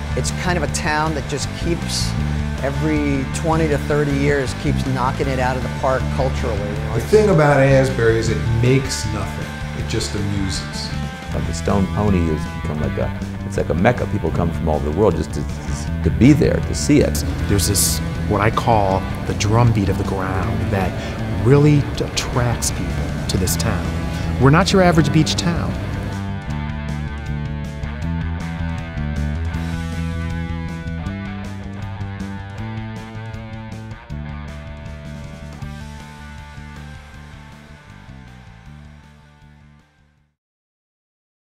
It's kind of a town that just keeps, every 20 to 30 years, keeps knocking it out of the park culturally. You know? The thing about Asbury is it makes nothing. It just amuses. The Stone Pony has become like it's like a mecca. People come from all over the world just to be there, to see it. There's this, what I call the drumbeat of the ground, that really attracts people to this town. We're not your average beach town.